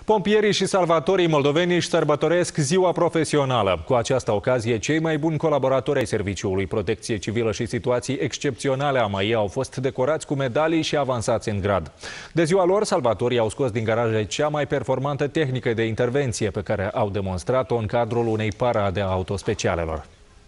Pompierii și salvatorii moldoveni își sărbătoresc ziua profesională. Cu această ocazie, cei mai buni colaboratori ai Serviciului Protecție Civilă și Situații Excepționale AMAI au fost decorați cu medalii și avansați în grad. De ziua lor, salvatorii au scos din garaje cea mai performantă tehnică de intervenție pe care au demonstrat-o în cadrul unei parade a autospecialelor.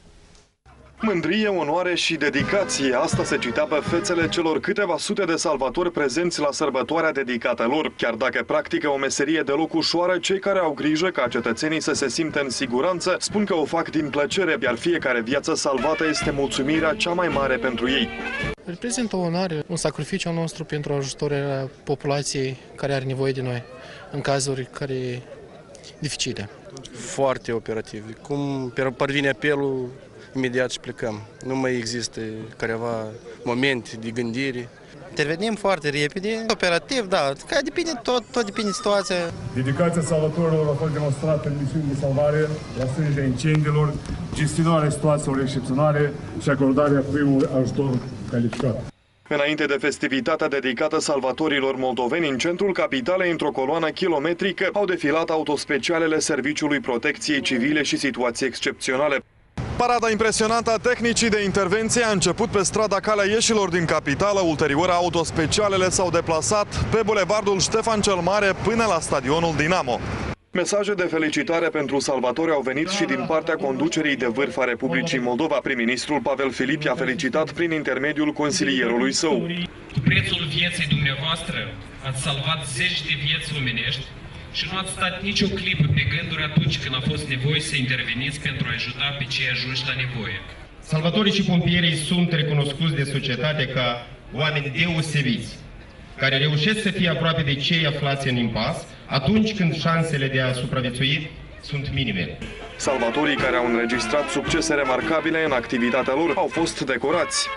Mândrie, onoare și dedicație, asta se citea pe fețele celor câteva sute de salvatori prezenți la sărbătoarea dedicată lor. Chiar dacă practică o meserie deloc ușoară, cei care au grijă ca cetățenii să se simtă în siguranță spun că o fac din plăcere, iar fiecare viață salvată este mulțumirea cea mai mare pentru ei. Reprezintă o onoare, un sacrificiu al nostru pentru ajutorarea populației care are nevoie de noi în cazuri care dificile. Foarte operativ. Cum parvine apelul, imediat și plecăm. Nu mai există careva momente de gândire. Intervenim foarte repede, operativ, da, că depinde, tot depinde de situația. Dedicația salvatorilor a fost demonstrată în misiuni de salvare, la strângerea incendiilor, gestionarea situațiilor excepționale și acordarea primului ajutor calificat. Înainte de festivitatea dedicată salvatorilor moldoveni, în centrul capitalei, într-o coloană kilometrică, au defilat autospecialele Serviciului Protecției Civile și Situații Excepționale. Parada impresionantă a tehnicii de intervenție a început pe strada Calea Ieșilor din capitală. Ulterior, autospecialele s-au deplasat pe bulevardul Ștefan cel Mare până la stadionul Dinamo. Mesaje de felicitare pentru salvatori au venit și din partea conducerii de vârf a Republicii Moldova. Prim-ministrul Pavel Filip i-a felicitat prin intermediul consilierului său. Cu prețul vieții dumneavoastră ați salvat zeci de vieți omenești și nu ați stat nicio clipă pe gânduri atunci când a fost nevoie să interveniți pentru a ajuta pe cei ajunși la nevoie. Salvatorii și pompierii sunt recunoscuți de societate ca oameni deosebiți, care reușesc să fie aproape de cei aflați în impas atunci când șansele de a supraviețui sunt minime. Salvatorii care au înregistrat succese remarcabile în activitatea lor au fost decorați.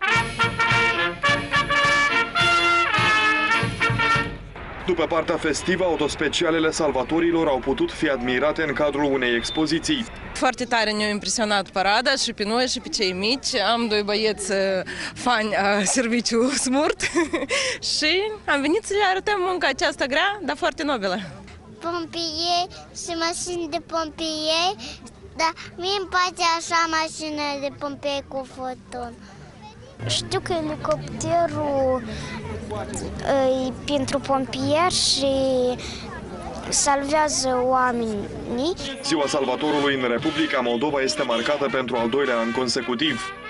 După partea festivă, autospecialele salvatorilor au putut fi admirate în cadrul unei expoziții. Foarte tare ne-a impresionat parada și pe noi și pe cei mici. Am doi băieți fani a serviciu SMURT și am venit să le arătăm munca aceasta grea, dar foarte nobilă. Pompieri și mașini de pompieri, dar mie îmi place așa mașină de pompieri cu foton. Știu că elicopterul e pentru pompieri și salvează oamenii. Ziua Salvatorului în Republica Moldova este marcată pentru al doilea an consecutiv.